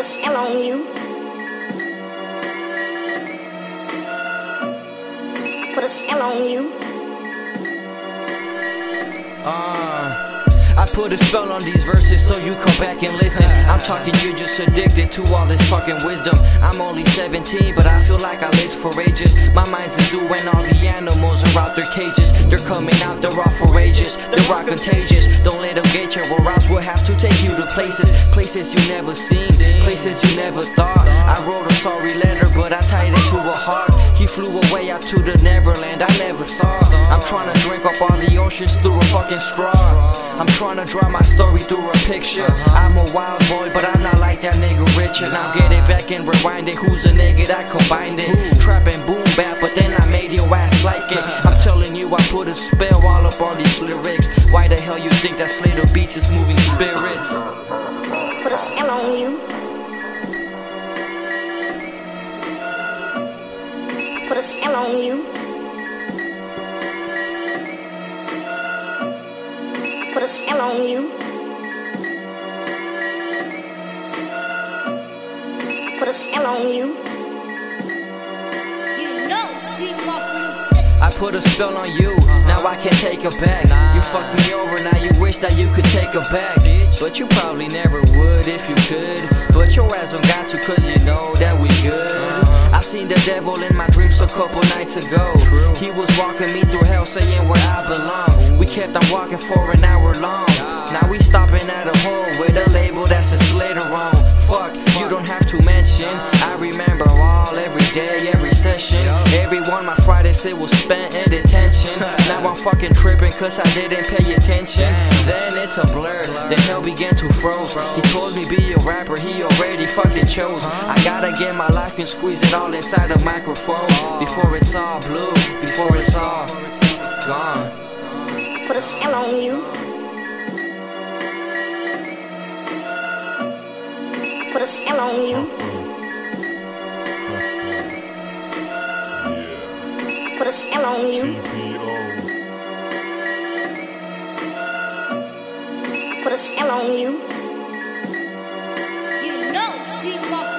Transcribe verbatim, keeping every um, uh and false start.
a spell on you. Put a spell on you. Uh, I put a spell on these verses so you come back and listen. I'm talking, you're just addicted to all this fucking wisdom. I'm only seventeen, but I feel like I lived for ages. My mind's a zoo and all the animals are out their cages. They're coming out, they're all courageous, they're all contagious. Don't let them get you, or else we'll have to take you to places. Places you never seen, places you never thought. I wrote a sorry letter, but I tied it to a heart. He flew away out to the Neverland I never saw. I'm trying to drink up all the oceans through a fucking straw. I'm trying to draw my story through a picture. I'm a wild boy, but I'm not like that nigga Richard. Now get it back and rewind it. Who's a nigga that combined it? Trap and boom bap, but then I made your ass like it. I'm telling you, I put a spell all up on these lyrics. Why the hell you think that Slater Beats is moving spirits? Put a spell on you. Put a spell on you. Put a spell on you. Put a spell on you. You know, see my blue. I put a spell on you, now I can't take it back. You fucked me over, now you wish that you could take it back. But you probably never would if you could. But your ass don't got to, cause you know that we good. I seen the devil in my dreams a couple nights ago. He was walking me through hell saying where I belong. We kept on walking for an hour long. Now we stopping at a hole with a label that says Slater on. Fuck, you don't have to mention. I remember all, every day, every session. Every one my Fridays it was spent in detention. Now I'm fucking tripping cause I didn't pay attention. Then it's a blur, then hell began to froze. He told me be a rapper, he already fucking chose. I gotta get my life and squeeze it all inside a microphone. Before it's all blue, before it's all gone. Put a spell on you. Put a spell on you. Put a spell on you. Put a spell on you. You know, see my